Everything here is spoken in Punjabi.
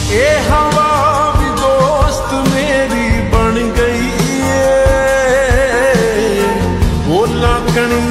ए हवा भी दोस्त मेरी बन गई है, बोला कणी